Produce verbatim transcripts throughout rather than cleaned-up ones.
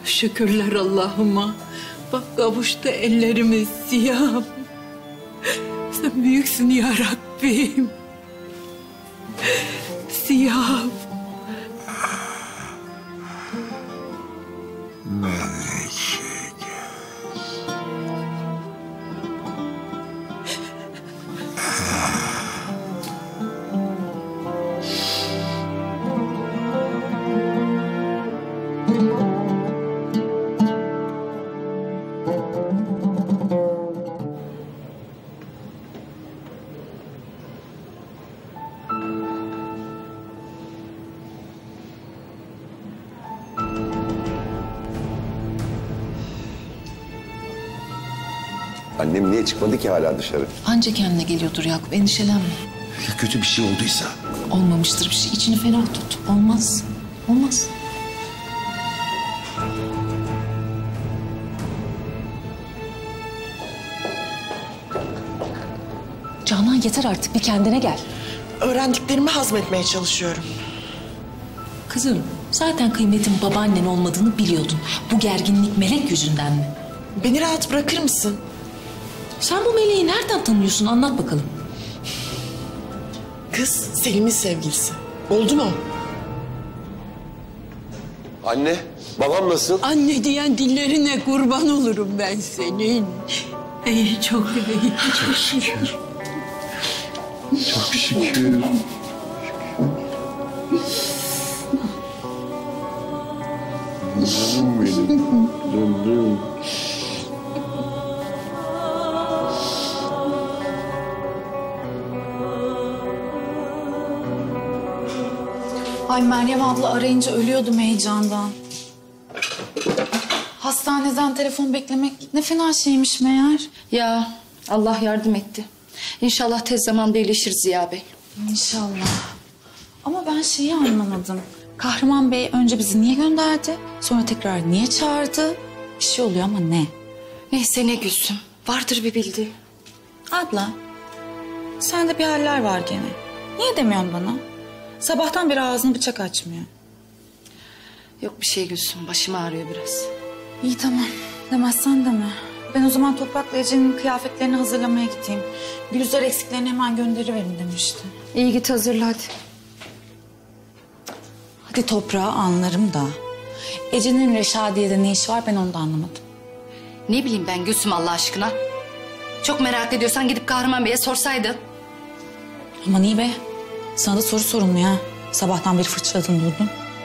Şükürler Allah'ıma. Bak kavuştu ellerimiz Ziya'm. Sen büyüksün ya Rabbim. Ziya'm. Annem niye çıkmadı ki hala dışarı? Anca kendine geliyordur Yakup, endişelenme. Ya kötü bir şey olduysa? Olmamıştır bir şey, içini ferah tut. Olmaz, olmaz. Canan yeter artık, bir kendine gel. Öğrendiklerimi hazmetmeye çalışıyorum. Kızım, zaten kıymetin babaannen olmadığını biliyordun. Bu gerginlik Melek yüzünden mi? Beni rahat bırakır mısın? Sen bu Melek'i nereden tanıyorsun? Anlat bakalım. Kız Selim'in sevgilisi. Oldu mu? Anne, babam nasıl? Anne diyen dillerine kurban olurum ben senin. İyi, çok iyi. Çok şükür. Çok şükür. Canım benim. Canım. Ay Meryem abla arayınca ölüyordum heyecandan. Hastaneden telefon beklemek ne fena şeymiş meğer. Ya Allah yardım etti. İnşallah tez zamanda iyileşir Ziya Bey. İnşallah. Ama ben şeyi anlamadım. Kahraman Bey önce bizi niye gönderdi? Sonra tekrar niye çağırdı? Bir şey oluyor ama ne? Neyse ne Gülsüm. Vardır bir bildiği. Abla, sende bir haller var gene. Niye demiyorsun bana? Sabahtan beri ağzını bıçak açmıyor. Yok bir şey Gülsüm. Başım ağrıyor biraz. İyi tamam. Demezsen deme. Ben o zaman Toprak'la Ece'nin kıyafetlerini hazırlamaya gideyim. Gülizar eksiklerini hemen gönderiverin demişti. İyi git hazırla hadi. Hadi Toprağı anlarım da. Ece'nin Reşadiye'de ne işi var ben onu da anlamadım. Ne bileyim ben Gülsüm Allah aşkına. Çok merak ediyorsan gidip Kahraman Bey'e sorsaydın. Aman iyi be. Sana da soru sorulmuyor ha. Sabahtan beri fırçaladın durdun.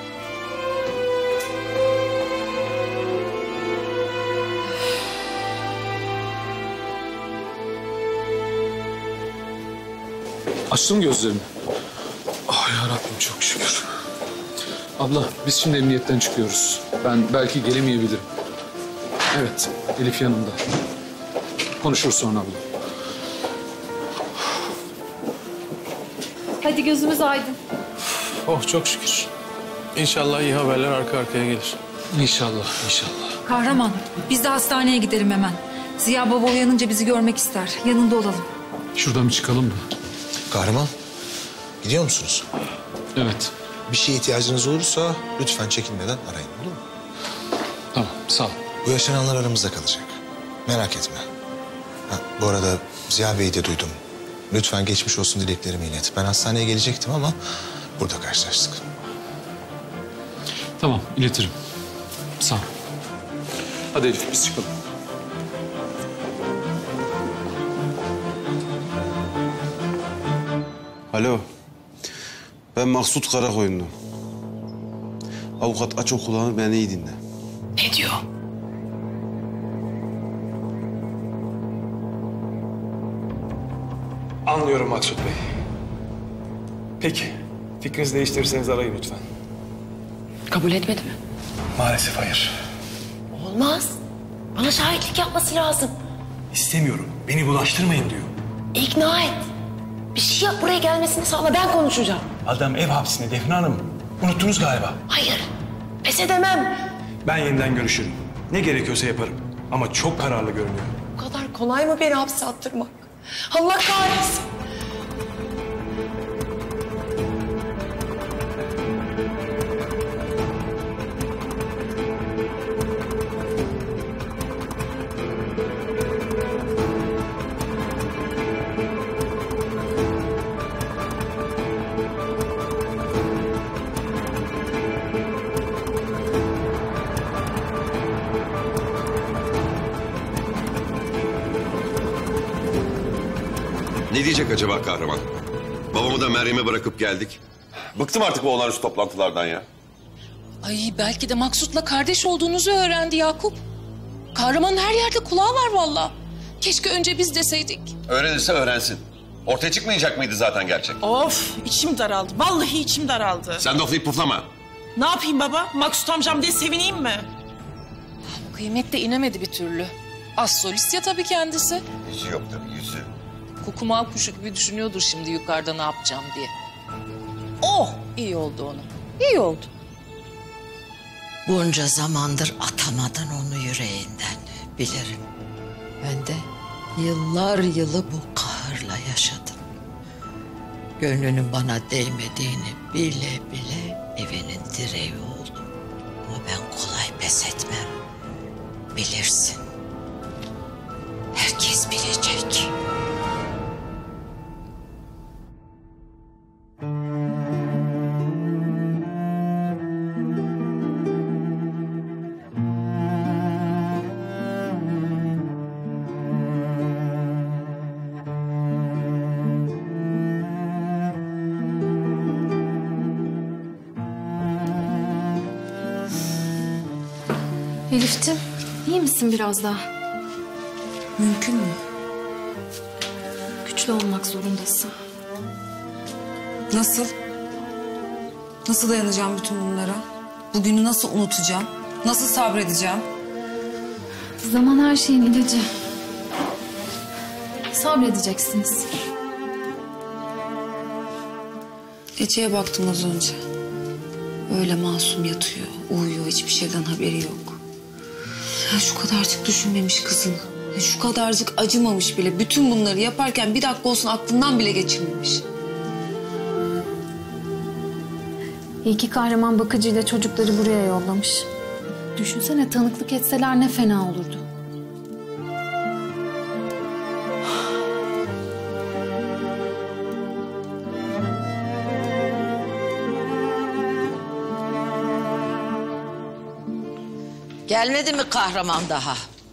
Açtım gözlerimi. Ah yarabbim çok şükür. Abla biz şimdi emniyetten çıkıyoruz. Ben belki gelemeyebilirim. Evet Elif yanımda. Konuşuruz sonra abla. Hadi gözümüz aydın. Oh çok şükür. İnşallah iyi haberler arka arkaya gelir. İnşallah, inşallah. Kahraman, biz de hastaneye gidelim hemen. Ziya baba uyanınca bizi görmek ister. Yanında olalım. Şuradan bir çıkalım mı? Kahraman, gidiyor musunuz? Evet. Bir şeye ihtiyacınız olursa lütfen çekinmeden arayın, olur mu? Tamam, sağ ol. Bu yaşananlar aramızda kalacak. Merak etme. Ha, bu arada Ziya Bey'i de duydum. Lütfen geçmiş olsun dileklerimi ilet. Ben hastaneye gelecektim ama burada karşılaştık. Tamam, iletirim. Sağ ol. Hadi Elif, biz çıkalım. Alo. Ben Maksut Karakoyunlu. Avukat aç o kulağını, beni iyi dinle. Ne diyor? Anlıyorum Maksut Bey. Peki. Fikrinizi değiştirirseniz arayın lütfen. Kabul etmedi mi? Maalesef hayır. Olmaz. Bana şahitlik yapması lazım. İstemiyorum. Beni bulaştırmayın diyor. İkna et. Bir şey yap, buraya gelmesini sağla, ben konuşacağım. Adam ev hapsinde Defne Hanım. Unuttunuz galiba. Hayır. Pes edemem. Ben yeniden görüşürüm. Ne gerekiyorsa yaparım. Ama çok kararlı görünüyor. Bu kadar kolay mı beni hapse attırmak? Allah kahretsin. diyecek acaba kahraman? Babamı da Meryem'e bırakıp geldik. Bıktım artık bu olağanüstü toplantılardan ya. Ay belki de Maksut'la kardeş olduğunuzu öğrendi Yakup. Kahramanın her yerde kulağı var vallahi. Keşke önce biz deseydik. Öğrenirse öğrensin. Ortaya çıkmayacak mıydı zaten gerçek? Of, içim daraldı. Vallahi içim daraldı. Sen de oflayıp puflama. Ne yapayım baba? Maksut amcam diye sevineyim mi? Kıymet de inemedi bir türlü. Az solist ya tabii kendisi. Yüzü yok tabii, yüzü. Kukumav kuşu gibi düşünüyordur şimdi yukarıda ne yapacağım diye. Oh, iyi oldu ona. İyi oldu. Bunca zamandır atamadın onu yüreğinden, bilirim. Ben de yıllar yılı bu kahırla yaşadım. Gönlünün bana değmediğini bile bile evinin direği oldum. Ama ben kolay pes etmem. Bilirsin. Herkes bilecek. Elif'ciğim, iyi misin biraz daha? Mümkün mü? Güçlü olmak zorundasın. Nasıl? Nasıl dayanacağım bütün bunlara? Bugünü nasıl unutacağım? Nasıl sabredeceğim? Zaman her şeyin ilacı. Sabredeceksiniz. Ece'ye baktım az önce. Öyle masum yatıyor, uyuyor, hiçbir şeyden haberi yok. Ya şu kadarcık düşünmemiş kızını. Ya şu kadarcık acımamış bile. Bütün bunları yaparken bir dakika olsun aklından bile geçirmemiş. İyi ki kahraman bakıcıyla çocukları buraya yollamış. Düşünsene tanıklık etseler ne fena olurdu. Gelmedi mi kahraman daha?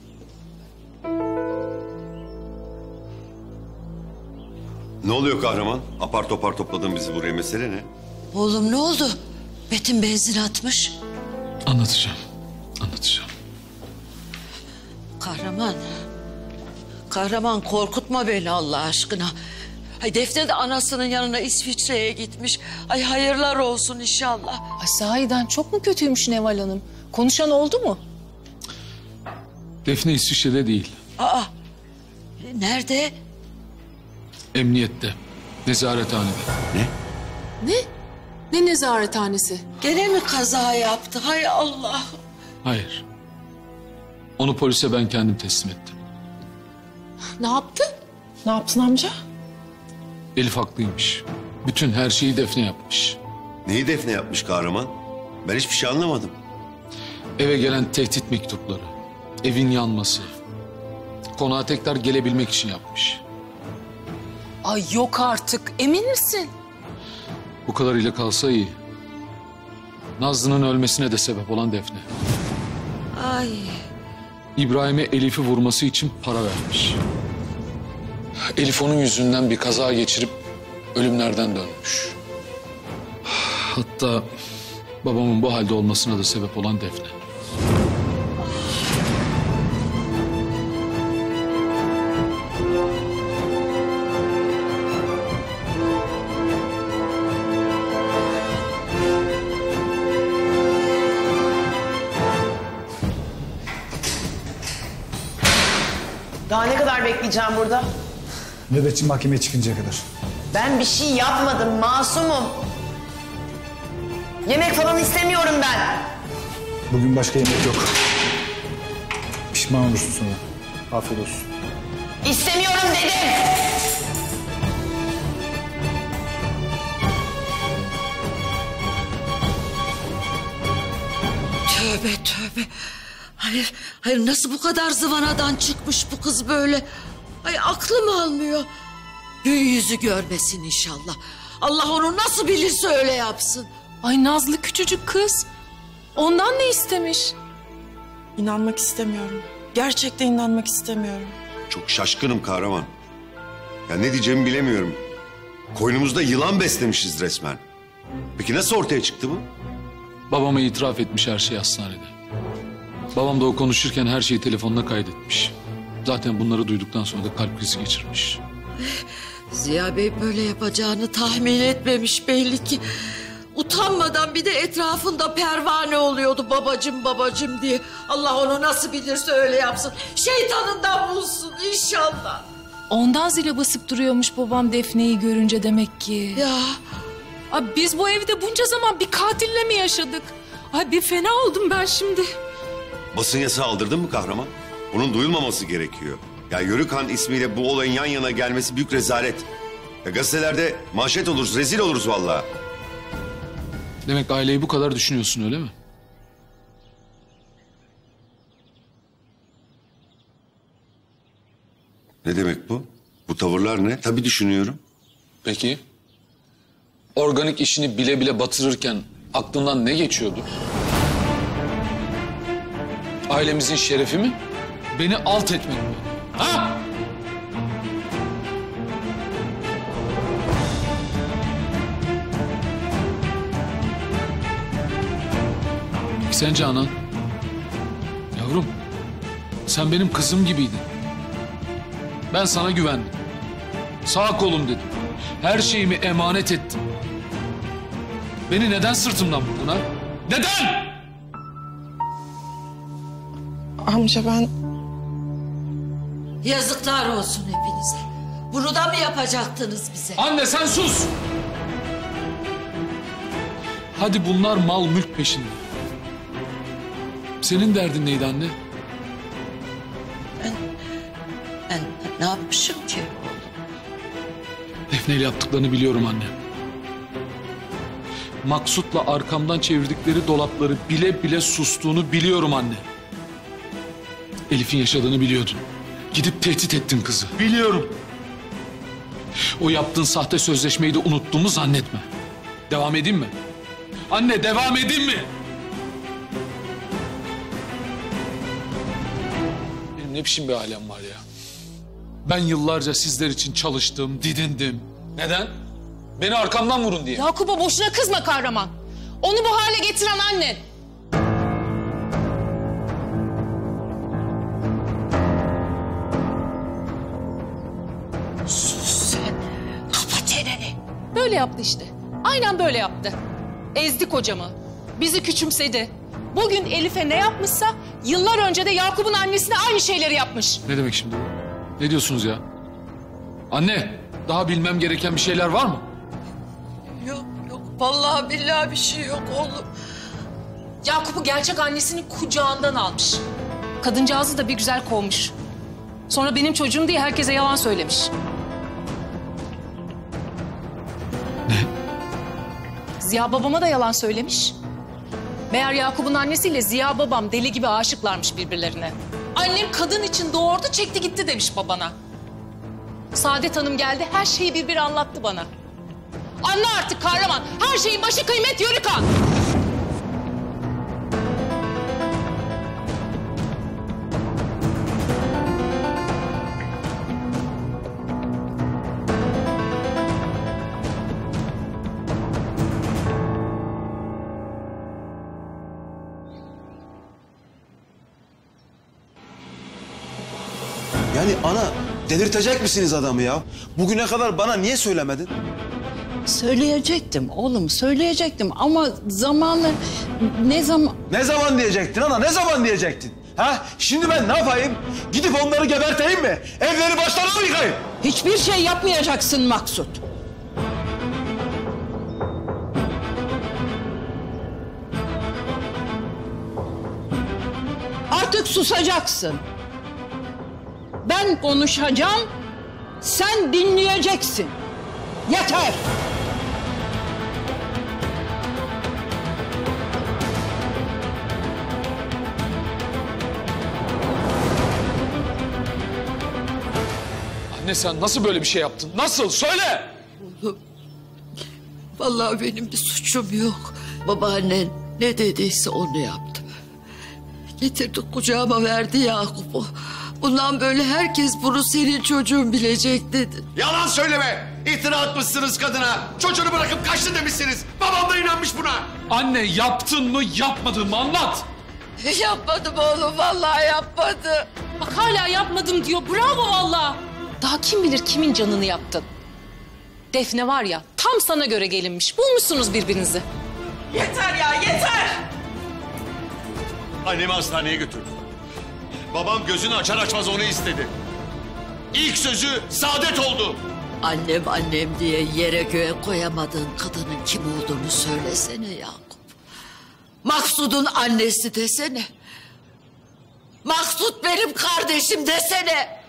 Ne oluyor kahraman? Apar topar topladın bizi buraya, mesele ne? Oğlum ne oldu? Betim benzin atmış. Anlatacağım. Anlatacağım. Kahraman. Kahraman korkutma beni Allah aşkına. Ay Defne de anasının yanına İsviçre'ye gitmiş. Ay hayırlar olsun inşallah. Ay sahiden çok mu kötüymüş Neval Hanım? Konuşan oldu mu? Defne İsviçre'de değil. Aa, nerede? Emniyette. Nezarethanede. Ne? Ne? Ne nezarethanesi? Gene mi kaza yaptı? Hay Allah. Hayır. Onu polise ben kendim teslim ettim. Ne yaptı? Ne yaptın amca? Elif haklıymış. Bütün her şeyi Defne yapmış. Neyi Defne yapmış kahraman? Ben hiçbir şey anlamadım. Eve gelen tehdit mektupları, evin yanması, konağa tekrar gelebilmek için yapmış. Ay yok artık. Emin misin? Bu kadarıyla kalsa iyi. Nazlı'nın ölmesine de sebep olan Defne. Ay. İbrahim'e Elif'i vurması için para vermiş. Elif onun yüzünden bir kaza geçirip ölümlerden dönmüş. Hatta babamın bu halde olmasına da sebep olan Defne. Daha ne kadar bekleyeceğim burada? Nöbetçi mahkemeye çıkıncaya kadar. Ben bir şey yapmadım, masumum. Yemek falan istemiyorum ben. Bugün başka yemek yok. Pişman olursun sonra. Afiyet olsun. İstemiyorum dedim. Tövbe tövbe. Hayır, hayır nasıl bu kadar zıvanadan çıkmış bu kız böyle? Ay aklım almıyor. Gün yüzü görmesin inşallah. Allah onu nasıl bilirse öyle yapsın. Ay Nazlı küçücük kız. Ondan ne istemiş? İnanmak istemiyorum. Gerçekten inanmak istemiyorum. Çok şaşkınım kahraman. Ya ne diyeceğimi bilemiyorum. Koynumuzda yılan beslemişiz resmen. Peki nasıl ortaya çıktı bu? Babama itiraf etmiş her şey hastanede. Babam da o konuşurken her şeyi telefonuna kaydetmiş. Zaten bunları duyduktan sonra da kalp krizi geçirmiş. Ziya Bey böyle yapacağını tahmin etmemiş belli ki. Utanmadan bir de etrafında pervane oluyordu babacım babacım diye. Allah onu nasıl bilirse öyle yapsın. Şeytanından bulsun inşallah. Ondan zile basıp duruyormuş babam Defne'yi görünce demek ki. Ya. Abi biz bu evde bunca zaman bir katille mi yaşadık? Ay bir fena oldum ben şimdi. Basın yasağı aldırdın mı kahraman? Bunun duyulmaması gerekiyor. Ya Yörükhan ismiyle bu olayın yan yana gelmesi büyük rezalet. Ya gazetelerde manşet oluruz, rezil oluruz vallahi. Demek aileyi bu kadar düşünüyorsun öyle mi? Ne demek bu? Bu tavırlar ne? Tabii düşünüyorum. Peki. Organik işini bile bile batırırken aklından ne geçiyordu? Ailemizin şerefi mi? Beni alt etmek mi? Ha? Peki sen Canan? Yavrum, sen benim kızım gibiydin. Ben sana güvendim. Sağ kolum dedim. Her şeyimi emanet ettim. Beni neden sırtımdan vurdun ha? Neden? Amca ben... Yazıklar olsun hepinize. Bunu da mı yapacaktınız bize? Anne sen sus! Hadi bunlar mal mülk peşinde. Senin derdin neydi anne? Ben, ben ne yapmışım ki? Defne ile yaptıklarını biliyorum anne. Maksut'la arkamdan çevirdikleri dolapları bile bile sustuğunu biliyorum anne. Elif'in yaşadığını biliyordun. Gidip tehdit ettin kızı. Biliyorum. O yaptığın sahte sözleşmeyi de unuttuğumu zannetme. Devam edeyim mi? Anne devam edeyim mi? Benim ne biçim bir ailem var ya. Ben yıllarca sizler için çalıştım, didindim. Neden? Beni arkamdan vurun diye. Yakup'a boşuna kızma kahraman. Onu bu hale getiren annen. Sus sen. Kapa çeneni. Böyle yaptı işte. Aynen böyle yaptı. Ezdi kocamı. Bizi küçümsedi. Bugün Elif'e ne yapmışsa yıllar önce de Yakup'un annesine aynı şeyleri yapmış. Ne demek şimdi bu? Ne diyorsunuz ya? Anne, daha bilmem gereken bir şeyler var mı? Yok yok. Vallahi billahi bir şey yok oğlum. Yakup'u gerçek annesinin kucağından almış. Kadıncağızı da bir güzel kovmuş. Sonra benim çocuğum diye herkese yalan söylemiş. Ne? Ziya babama da yalan söylemiş. Meğer Yakup'un annesiyle Ziya babam deli gibi aşıklarmış birbirlerine. Annem kadın için doğurdu, çekti gitti demiş babana. Saadet Hanım geldi, her şeyi bir bir anlattı bana. Anla artık kahraman, her şeyin başı kıymet Yörükhan. Yani ana delirtecek misiniz adamı ya? Bugüne kadar bana niye söylemedin? Söyleyecektim oğlum, söyleyecektim ama zamanı ne zaman... Ne zaman diyecektin ana, ne zaman diyecektin? Ha? Şimdi ben ne yapayım? Gidip onları geberteyim mi? Evleri başlarına mı yıkayım? Hiçbir şey yapmayacaksın Maksut. Artık susacaksın. Ben konuşacağım, sen dinleyeceksin. Yeter. Anne sen nasıl böyle bir şey yaptın? Nasıl? Söyle! Oğlum, vallahi benim bir suçum yok. Babaannen ne dediyse onu yaptım. Getirdik kucağıma verdi Yakup'u. Bundan böyle herkes bunu senin çocuğun bilecek dedi. Yalan söyleme. İftira atmışsınız kadına. Çocuğunu bırakıp kaçtı demişsiniz. Babam da inanmış buna. Anne yaptın mı yapmadın mı anlat. Yapmadım oğlum, vallahi yapmadım. Bak hala yapmadım diyor. Bravo vallahi. Daha kim bilir kimin canını yaktın. Defne var ya, tam sana göre gelinmiş. Bulmuşsunuz birbirinizi. Yeter ya, yeter! Annemi hastaneye götürdü. Babam gözünü açar açmaz onu istedi. İlk sözü Saadet oldu. Annem annem diye yere göğe koyamadığın kadının kim olduğunu söylesene Yakup. Maksud'un annesi desene. Maksud benim kardeşim desene.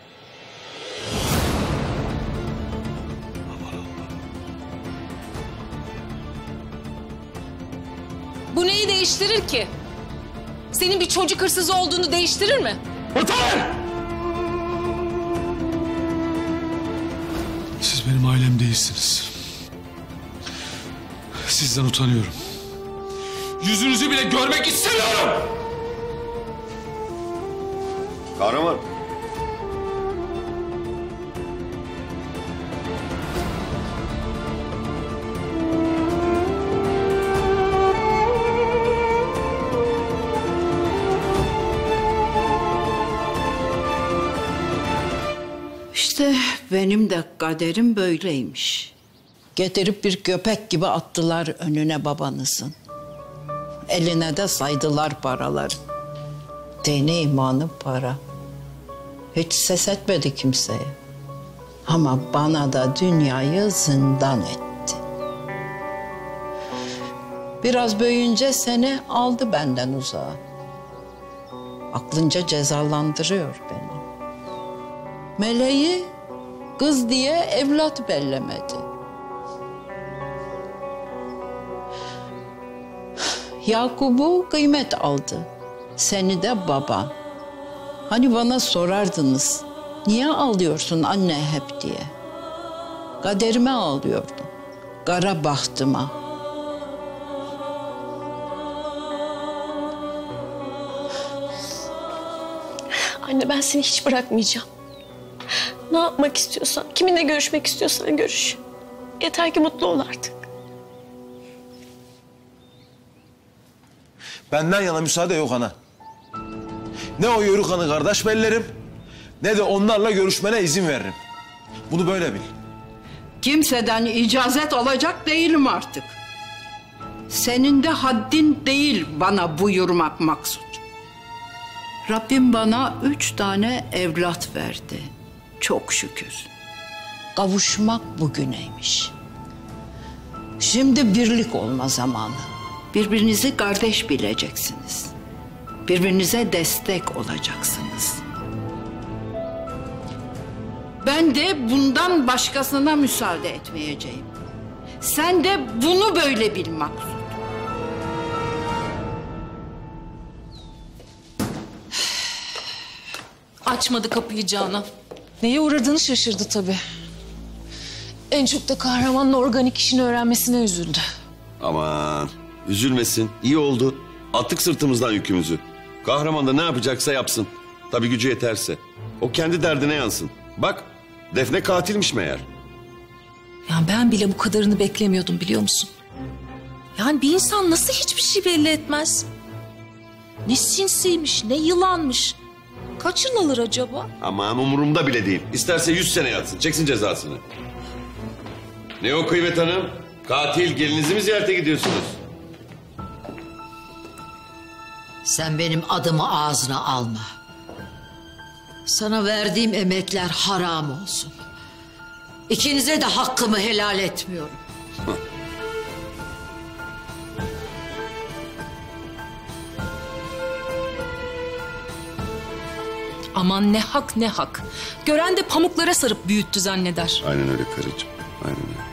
Bu neyi değiştirir ki? Senin bir çocuk hırsızı olduğunu değiştirir mi? Siz benim ailem değilsiniz. Sizden utanıyorum. Yüzünüzü bile görmek istemiyorum. Kahraman. İşte benim de kaderim böyleymiş. Getirip bir köpek gibi attılar önüne babanızın. Eline de saydılar paraları. Dini imanı para. Hiç ses etmedi kimseye. Ama bana da dünyayı zindan etti. Biraz büyüyünce seni aldı benden uzağa. Aklınca cezalandırıyor beni. Meleği kız diye evlat bellemedi. Yakup'u kıymet aldı. Seni de baban. Hani bana sorardınız, niye ağlıyorsun anne hep diye. Kaderime ağlıyordum, kara bahtıma. Anne ben seni hiç bırakmayacağım. Ne yapmak istiyorsan, kiminle görüşmek istiyorsan görüş. Yeter ki mutlu ol artık. Benden yana müsaade yok ana. Ne o yörük hanı kardeş bellerim, ne de onlarla görüşmene izin veririm. Bunu böyle bil. Kimseden icazet alacak değilim artık. Senin de haddin değil bana buyurmak Maksut. Rabbim bana üç tane evlat verdi. Çok şükür. Kavuşmak bugüneymiş. Şimdi birlik olma zamanı. Birbirinizi kardeş bileceksiniz. Birbirinize destek olacaksınız. Ben de bundan başkasına müsaade etmeyeceğim. Sen de bunu böyle bil Maksut. Açmadı kapıyı Canan. Neye uğradığını şaşırdı tabii. En çok da kahramanın organik işini öğrenmesine üzüldü. Aman üzülmesin. İyi oldu. Attık sırtımızdan yükümüzü. Kahraman da ne yapacaksa yapsın. Tabii gücü yeterse. O kendi derdine yansın. Bak Defne katilmiş meğer. Ya ben bile bu kadarını beklemiyordum biliyor musun? Yani bir insan nasıl hiçbir şey belli etmez? Ne sinsiymiş, ne yılanmış. Kaç yıl alır acaba? Aman umurumda bile değil. İsterse yüz sene yatsın. Çeksin cezasını. Ne o Kıymet Hanım? Katil gelinizi mi ziyarete gidiyorsunuz? Sen benim adımı ağzına alma. Sana verdiğim emekler haram olsun. İkinize de hakkımı helal etmiyorum. Aman ne hak ne hak. Gören de pamuklara sarıp büyüttü zanneder. Aynen öyle karıcığım. Aynen öyle.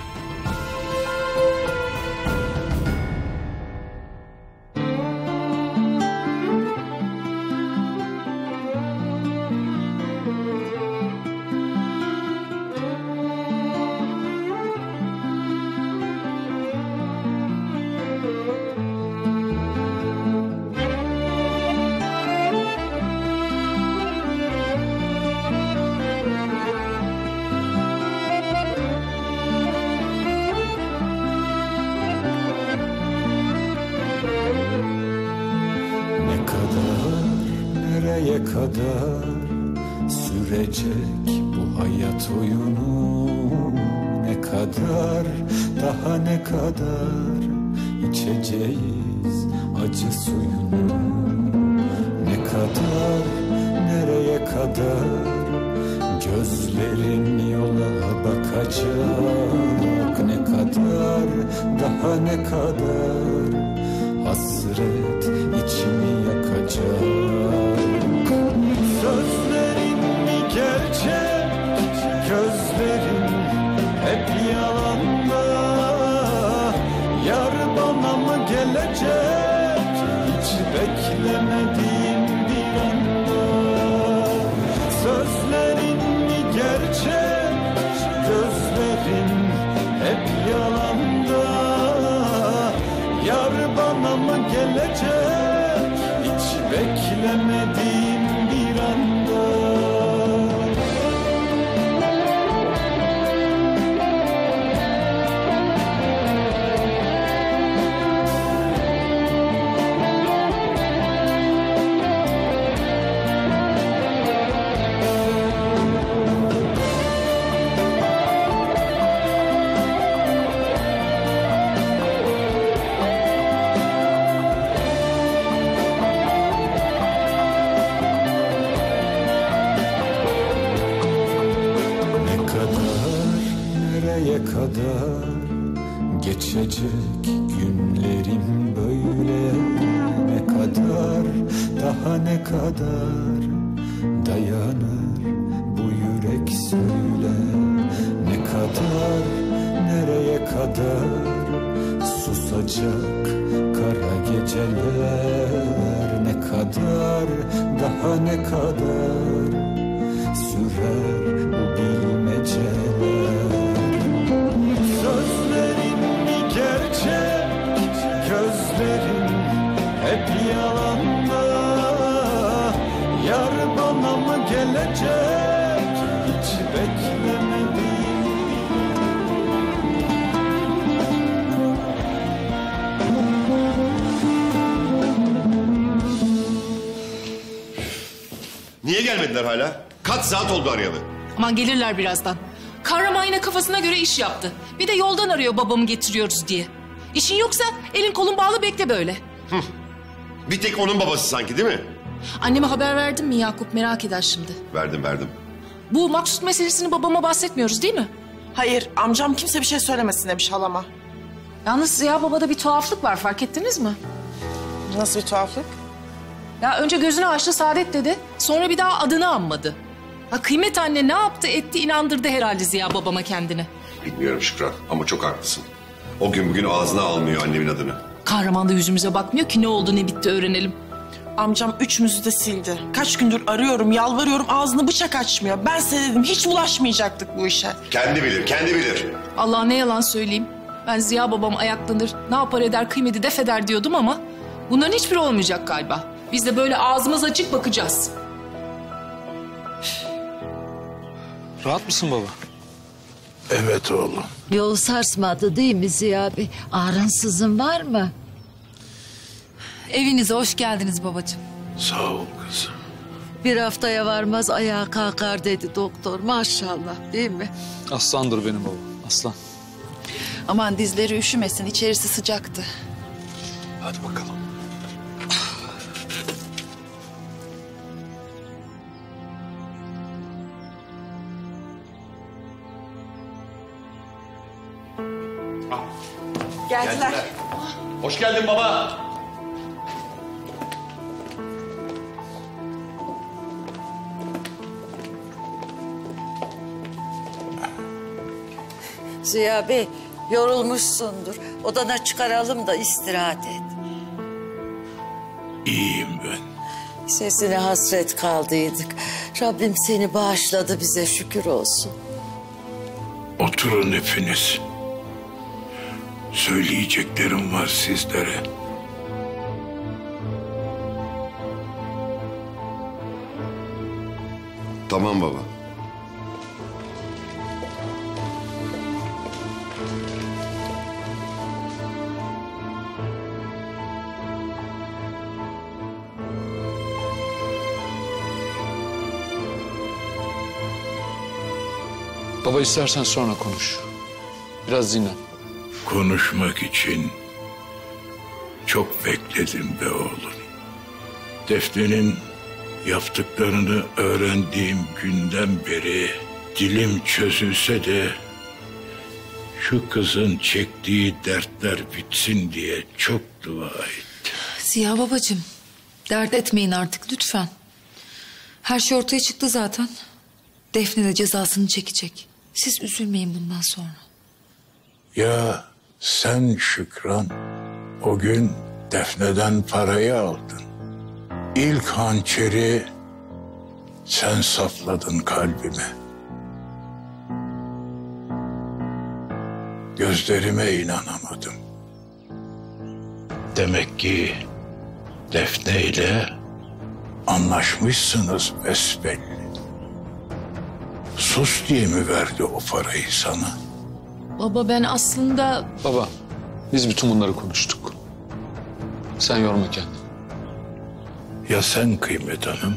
kadar, nereye kadar sürecek bu hayat oyunu? Ne kadar, daha ne kadar içeceğiz acı suyunu? Ne kadar, nereye kadar gözlerin yola bakacak? Ne kadar, daha ne kadar hasret içimi yakacak? Sözlerin mi gerçek, gözlerin hep yalanda? Yar bana mı gelecek, hiç beklemediğim bir anda? Sözlerin mi gerçek, gözlerin hep yalanda? Yar bana mı gelecek, hiç beklemediğim bir anda? Kadar geçecek günlerim böyle? Ne kadar, daha ne kadar dayanır bu yürek söyle? Ne kadar, nereye kadar susacak kara geceler? Ne kadar, daha ne kadar sürer bu bilmeceler? Sözlerin mi gerçek, gözlerin hep yalanda? Yar bana mı gelecek, hiç beklemediğim? Niye gelmediler hala? Kaç saat oldu arayalı? Aman gelirler birazdan. Kahraman yine kafasına göre iş yaptı. Bir de yoldan arıyor babamı getiriyoruz diye. İşin yoksa elin kolun bağlı bekle böyle. Hı. Bir tek onun babası sanki değil mi? Anneme haber verdin mi Yakup, merak eder şimdi. Verdim verdim. Bu Maksut meselesini babama bahsetmiyoruz değil mi? Hayır, amcam kimse bir şey söylemesin demiş halama. Yalnız Ziya babada bir tuhaflık var, fark ettiniz mi? Nasıl bir tuhaflık? Ya önce gözünü açtı Saadet dedi, sonra bir daha adını anmadı. Ha, Kıymet anne ne yaptı etti, inandırdı herhalde Ziya babama kendini. Bilmiyorum Şükran ama çok haklısın. O gün bugün ağzına almıyor annemin adını. Kahraman da yüzümüze bakmıyor ki ne oldu ne bitti öğrenelim. Amcam üçümüzü de sildi. Kaç gündür arıyorum, yalvarıyorum, ağzını bıçak açmıyor. Ben size dedim, hiç bulaşmayacaktık bu işe. Kendi bilir, kendi bilir. Allah ne yalan söyleyeyim. Ben Ziya babam ayaklanır, ne yapar eder, kıymeti def eder diyordum ama bunların hiçbiri olmayacak galiba. Biz de böyle ağzımız açık bakacağız. Rahat mısın baba? Evet oğlum. Yol sarsmadı değil mi Ziya Bey? Ağrınsızın var mı? Evinize hoş geldiniz babacığım. Sağ ol kızım. Bir haftaya varmaz ayağa kalkar dedi doktor. Maşallah değil mi? Aslandır benim babam, aslan. Aman dizleri üşümesin, içerisi sıcaktı. Hadi bakalım. Geldiler. Hoş geldin baba. Ziya Bey yorulmuşsundur. Odana çıkaralım da istirahat et. İyiyim ben. Sesine hasret kaldıydık. Rabbim seni bağışladı bize şükür olsun. Oturun hepiniz. Söyleyeceklerim var sizlere. Tamam baba. Baba istersen sonra konuş. Biraz dinlen. Konuşmak için çok bekledim be oğlum. Defne'nin yaptıklarını öğrendiğim günden beri dilim çözülse de şu kızın çektiği dertler bitsin diye çok dua ettim. Ziya babacığım, dert etmeyin artık lütfen. Her şey ortaya çıktı zaten. Defne de cezasını çekecek. Siz üzülmeyin bundan sonra. Ya sen Şükran o gün Defne'den parayı aldın. İlk hançeri sen sapladın kalbime. Gözlerime inanamadım. Demek ki Defne ile anlaşmışsınız besbelli. Sus diye mi verdi o parayı sana? Baba ben aslında... Baba, biz bütün bunları konuştuk. Sen yorma kendini. Ya sen Kıymet Hanım?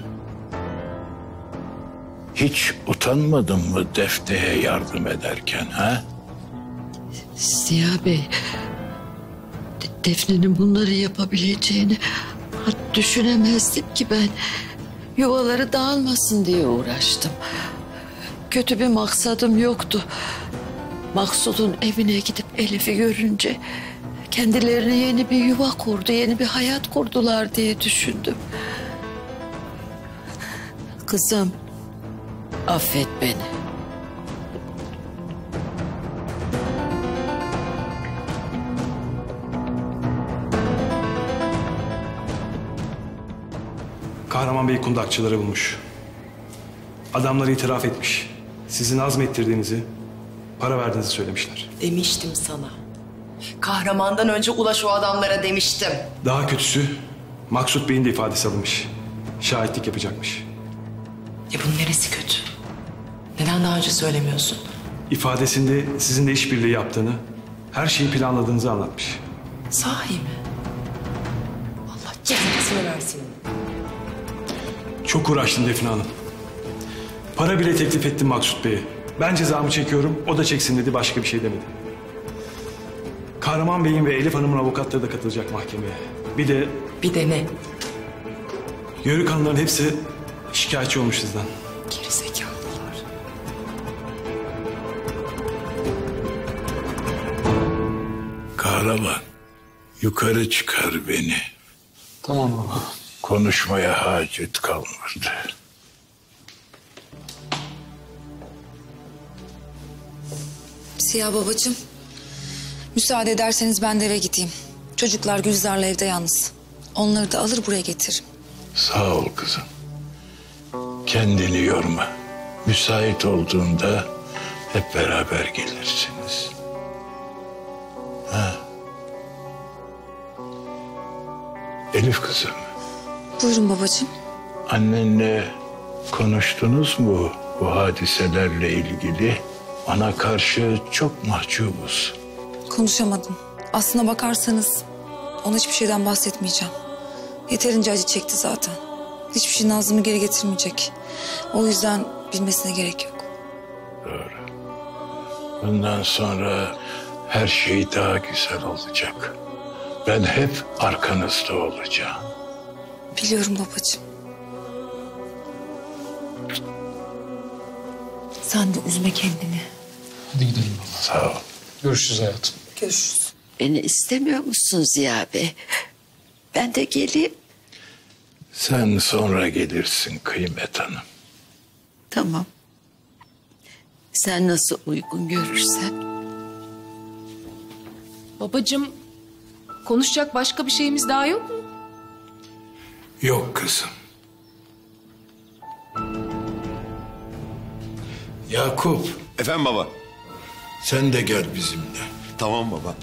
Hiç utanmadın mı Defne'ye yardım ederken ha? Ziya Bey, De- Defne'nin bunları yapabileceğini düşünemezdim ki ben. Yuvaları dağılmasın diye uğraştım. Kötü bir maksadım yoktu. Maksud'un evine gidip Elif'i görünce kendilerine yeni bir yuva kurdu, yeni bir hayat kurdular diye düşündüm. Kızım, affet beni. Kahraman Bey kundakçıları bulmuş. Adamları itiraf etmiş. Sizin azmettirdiğinizi, para verdiğinizi söylemişler. Demiştim sana. Kahramandan önce ulaş o adamlara demiştim. Daha kötüsü Maksut Bey'in de ifadesi alınmış. Şahitlik yapacakmış. Ya bunun neresi kötü? Neden daha önce söylemiyorsun? İfadesinde sizinle işbirliği yaptığını, her şeyi planladığınızı anlatmış. Sahi mi? Allah cezasını versin. Çok uğraştım Defne Hanım. Para bile teklif ettim Maksut Bey'e. Ben cezamı çekiyorum, o da çeksin dedi, başka bir şey demedi. Kahraman Bey'in ve Elif Hanım'ın avukatları da katılacak mahkemeye. Bir de... Bir de ne? Yörük hanımların hepsi şikayetçi olmuş sizden. Gerizekalılar. Kahraman, yukarı çıkar beni. Tamam baba. Konuşmaya hacet kalmadı. Ziya babacığım, müsaade ederseniz ben de eve gideyim. Çocuklar Gülzar'la evde yalnız. Onları da alır buraya getiririm. Sağ ol kızım. Kendini yorma. Müsait olduğunda hep beraber gelirsiniz. Ha. Elif kızım, Buyurun babacığım. annenle konuştunuz mu bu hadiselerle ilgili? Bana karşı çok mahcubuz. Konuşamadım. Aslına bakarsanız ona hiçbir şeyden bahsetmeyeceğim. Yeterince acı çekti zaten. Hiçbir şey Nazlı'mı geri getirmeyecek. O yüzden bilmesine gerek yok. Doğru. Bundan sonra her şey daha güzel olacak. Ben hep arkanızda olacağım. Biliyorum babacığım. Sen de üzme kendini. Hadi gidelim baba. Sağ ol. Görüşürüz hayatım. Görüşürüz. Beni istemiyor musun Ziya Bey? Ben de geleyim. Sen sonra gelirsin Kıymet Hanım. Tamam. Sen nasıl uygun görürsen. Babacığım, konuşacak başka bir şeyimiz daha yok mu? Yok kızım. Yakup. Efendim baba. Sen de gel bizimle. Tamam baba.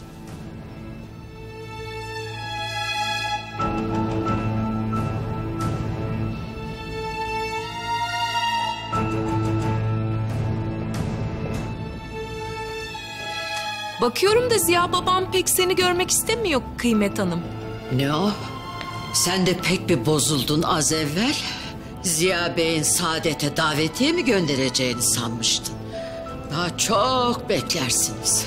Bakıyorum da Ziya babam pek seni görmek istemiyor Kıymet Hanım. Ne o? Sen de pek bir bozuldun az evvel. Ziya Bey'in Saadet'e davetiye mi göndereceğini sanmıştın. Daha çok beklersiniz.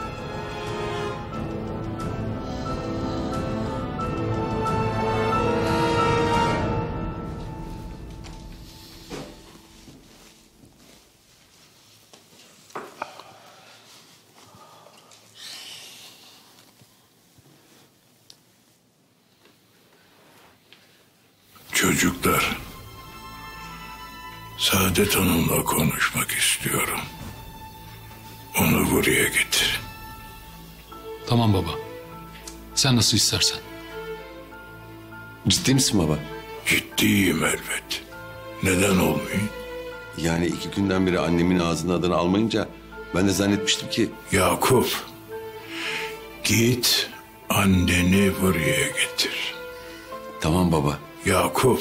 Çocuklar, Saadet Hanım'la konuşmak istiyorum. Onu buraya getir. Tamam baba. Sen nasıl istersen. Ciddi misin baba? Ciddiyim elbet. Neden olmayayım? Yani iki günden beri annemin ağzının adını almayınca ben de zannetmiştim ki... Yakup, git anneni buraya getir. Tamam baba. Yakup,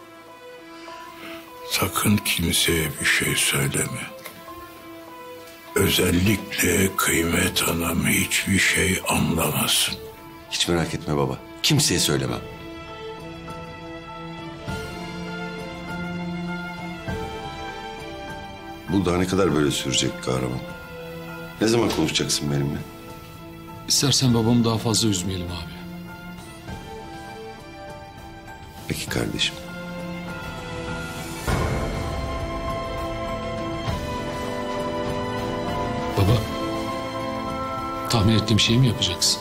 sakın kimseye bir şey söyleme. Özellikle Kıymet Hanım hiçbir şey anlamasın. Hiç merak etme baba. Kimseye söylemem. Bu daha ne kadar böyle sürecek kahraman? Ne zaman konuşacaksın benimle? İstersen babamı daha fazla üzmeyelim abi. Peki kardeşim. Baba, tahmin ettiğim şeyi mi yapacaksın?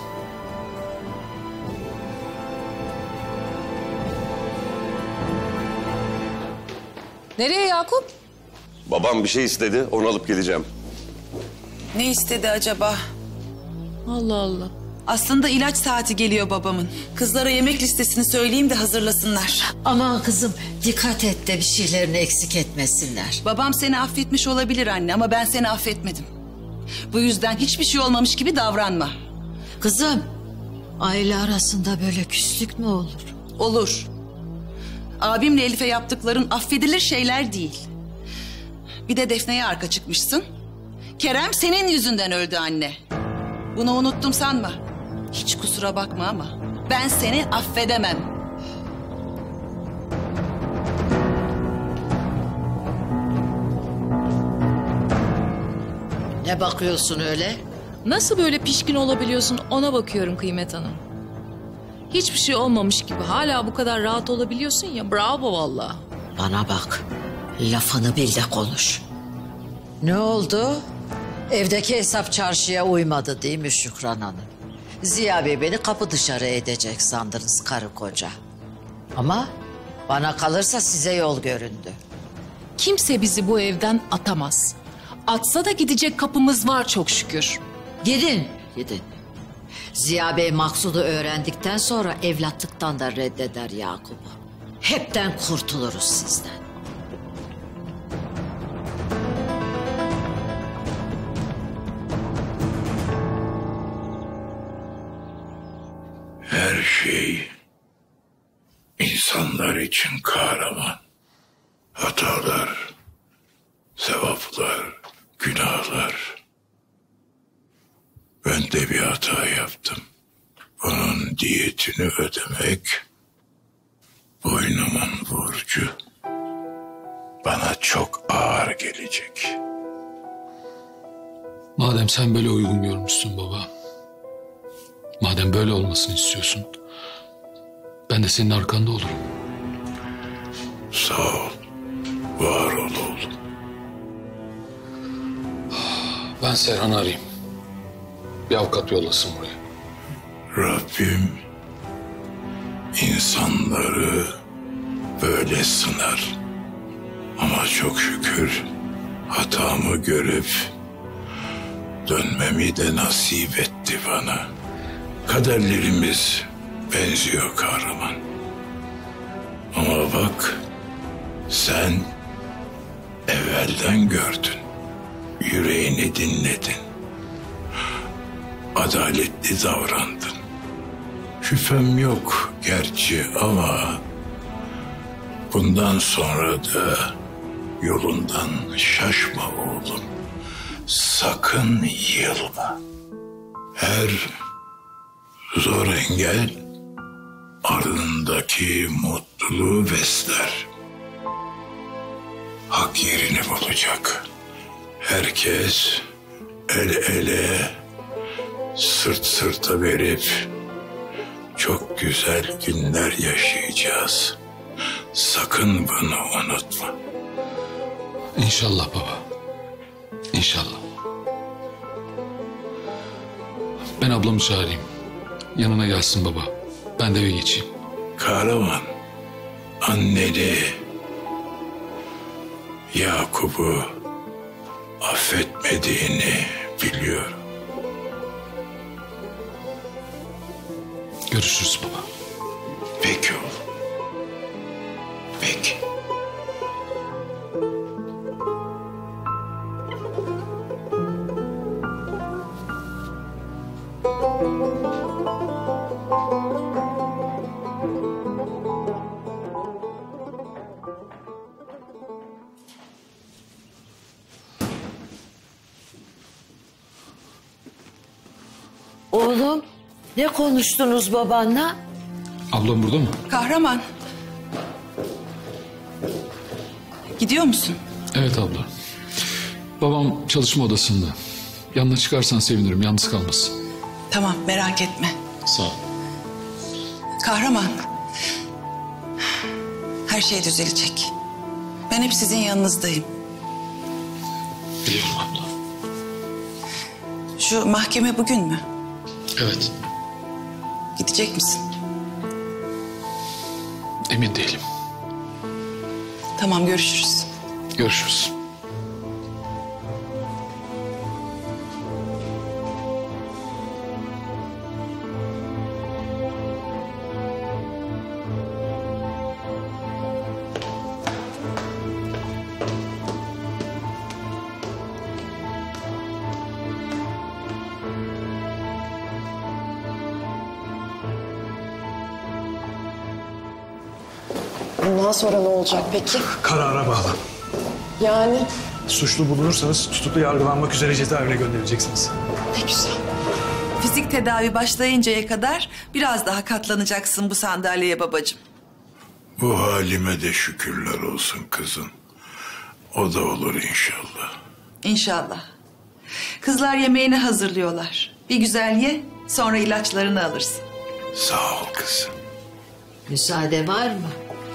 Nereye Yakup? Babam bir şey istedi, onu alıp geleceğim. Ne istedi acaba? Allah Allah. Aslında ilaç saati geliyor babamın. Kızlara yemek listesini söyleyeyim de hazırlasınlar. Aman kızım dikkat et de bir şeylerini eksik etmesinler. Babam seni affetmiş olabilir anne ama ben seni affetmedim. Bu yüzden hiçbir şey olmamış gibi davranma. Kızım, aile arasında böyle küslük mü olur? Olur. Abimle Elif'e yaptıkların affedilir şeyler değil. Bir de Defne'ye arka çıkmışsın. Kerem senin yüzünden öldü anne. Bunu unuttum sanma. Hiç kusura bakma ama ben seni affedemem. Ne bakıyorsun öyle? Nasıl böyle pişkin olabiliyorsun ona bakıyorum Kıymet Hanım. Hiçbir şey olmamış gibi hala bu kadar rahat olabiliyorsun ya, bravo vallahi. Bana bak, lafını bil de konuş. Ne oldu? Evdeki hesap çarşıya uymadı değil mi Şükran Hanım? Ziya Bey beni kapı dışarı edecek sandınız karı koca. Ama bana kalırsa size yol göründü. Kimse bizi bu evden atamaz. Atsa da gidecek kapımız var çok şükür. Gidin, gidin. Ziya Bey Maksud'u öğrendikten sonra evlatlıktan da reddeder Yakup'u. Hepten kurtuluruz sizden. Her şey insanlar için kahraman. Hatalar, sevaplar, günahlar. Ben de bir hata yaptım. Bunun diyetini ödemek boynumun borcu. Bana çok ağır gelecek. Madem sen böyle uygun görmüşsün baba. Madem böyle olmasını istiyorsun. Ben de senin arkanda olurum. Sağ ol. Var ol oğlum. Ben Serhan'ı arayayım. Bir avukat yollasın buraya. Rabbim insanları böyle sınar. Ama çok şükür hatamı görüp dönmemi de nasip etti bana. Kaderlerimiz benziyor kahraman. Ama bak sen evvelden gördün. Yüreğini dinledin. Adaletli davrandın. Şüphem yok gerçi ama bundan sonra da yolundan şaşma oğlum. Sakın yılma. Her zor engel ardındaki mutluluğu besler. Hak yerini bulacak. Herkes el ele, sırt sırta verip çok güzel günler yaşayacağız. Sakın bunu unutma. İnşallah baba. İnşallah. Ben ablamı çağırayım. Yanına gelsin baba. Ben de eve geçeyim. Kahraman, anneni, Yakup'u affetmediğini biliyorum. Görüşürüz baba. Peki oğlum. Peki. Oğlum, ne konuştunuz babanla? Ablam burada mı? Kahraman. Gidiyor musun? Evet abla. Babam çalışma odasında. Yanına çıkarsan sevinirim, yalnız kalmasın. Tamam, merak etme. Sağ ol. Kahraman. Her şey düzelecek. Ben hep sizin yanınızdayım. Biliyorum abla. Şu mahkeme bugün mü? Evet. Gidecek misin? Emin değilim. Tamam, görüşürüz. Görüşürüz. Bundan sonra ne olacak peki? Karara bağlı. Yani? Suçlu bulunursanız tutuklu yargılanmak üzere cezaevine göndereceksiniz. Ne güzel. Fizik tedavi başlayıncaya kadar biraz daha katlanacaksın bu sandalyeye babacığım. Bu halime de şükürler olsun kızım. O da olur inşallah. İnşallah. Kızlar yemeğini hazırlıyorlar. Bir güzel ye, sonra ilaçlarını alırsın. Sağ ol kızım. Müsaade var mı?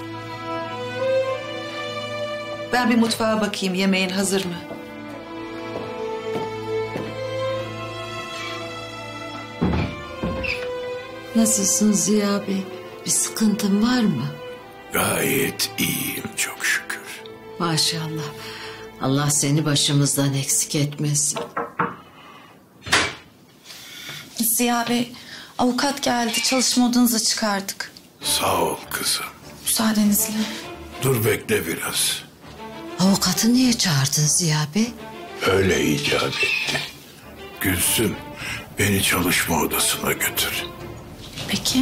Ben bir mutfağa bakayım, yemeğin hazır mı? Nasılsın Ziya Bey? Bir sıkıntın var mı? Gayet iyiyim çok şükür. Maşallah. Allah seni başımızdan eksik etmesin. Ziya Bey, avukat geldi. Çalışma odanıza çıkardık. Sağ ol kızım. Müsaadenizle. Dur bekle biraz. Avukatı niye çağırdın Ziya Bey? Öyle icap etti. Gülsüm, beni çalışma odasına götür. Peki.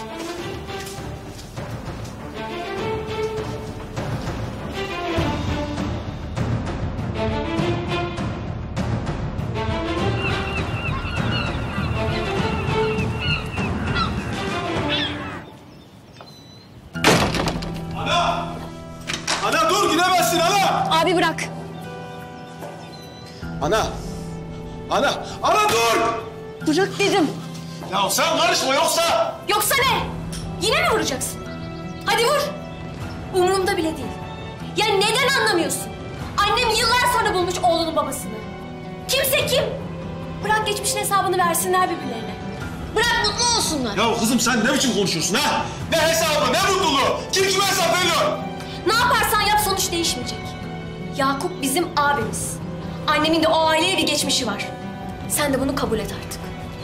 Ana dur, gidemezsin ana! Abi bırak. Ana! Ana! Ana dur! Bırak dedim. Ya sen karışma yoksa! Yoksa ne? Yine mi vuracaksın? Hadi vur. Umurumda bile değil. Ya neden anlamıyorsun? Annem yıllar sonra bulmuş oğlunun babasını. Kimse kim? Bırak geçmişin hesabını versinler birbirlerine. Bırak mutlu olsunlar. Ya kızım sen ne biçim konuşuyorsun ha? Ne hesabı, ne mutluluğu? Kim kime hesap veriyor? Ne yaparsan yap sonuç değişmeyecek. Yakup bizim abimiz. Annemin de o aileyle bir geçmişi var. Sen de bunu kabul et artık.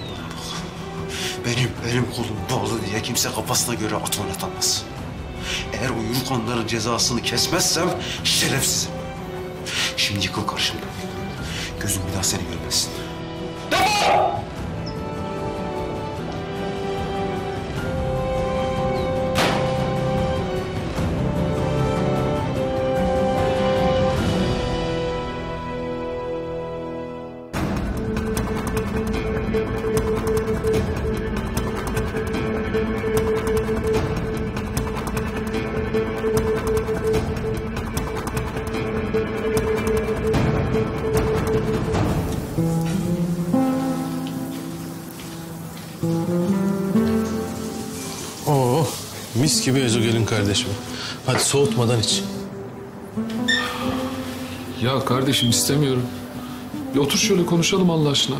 Benim elim kolum bağlı diye kimse kafasına göre atom atamaz. Eğer o yürük onların cezasını kesmezsem şerefsizim. Şimdi yıkıl karşımdan. Gözüm bir daha seni görmesin. Defol! Thank you. Mis gibi ezogelin kardeşim. Hadi soğutmadan iç. Ya kardeşim istemiyorum. Bir otur şöyle konuşalım Allah aşkına.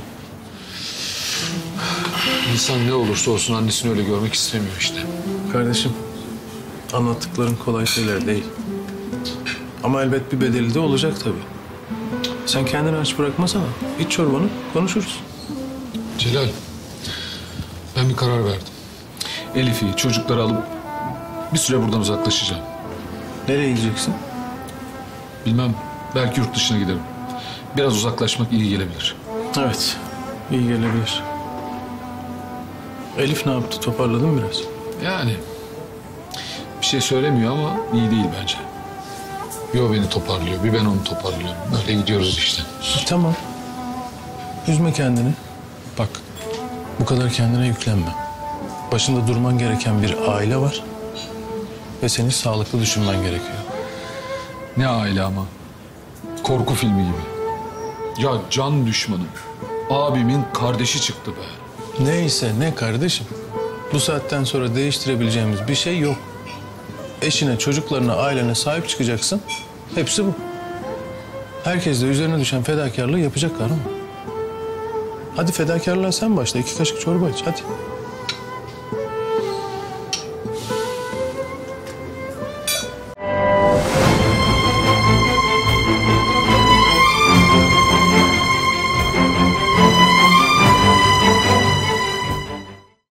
İnsan ne olursa olsun annesini öyle görmek istemiyor işte. Kardeşim, anlattıkların kolay şeyler değil. Ama elbet bir bedeli de olacak tabii. Sen kendini aç bırakmasana. İç çorbanı, konuşuruz. Celal, ben bir karar verdim. Elif'i, çocukları alıp bir süre buradan uzaklaşacağım. Nereye gideceksin? Bilmem, belki yurt dışına giderim. Biraz uzaklaşmak iyi gelebilir. Evet, iyi gelebilir. Elif ne yaptı? Toparladı mı biraz? Yani bir şey söylemiyor ama iyi değil bence. Bir o beni toparlıyor, bir ben onu toparlıyorum. Böyle gidiyoruz işte. Tamam. Üzme kendini. Bak, bu kadar kendine yüklenme. Başında durman gereken bir aile var. Ve senin sağlıklı düşünmen gerekiyor. Ne aile ama? Korku filmi gibi. Ya can düşmanım. Abimin kardeşi çıktı be. Neyse ne kardeşim. Bu saatten sonra değiştirebileceğimiz bir şey yok. Eşine, çocuklarına, ailene sahip çıkacaksın. Hepsi bu. Herkes de üzerine düşen fedakarlığı yapacak, karım. Hadi fedakarlığa sen başla. İki kaşık çorba iç hadi.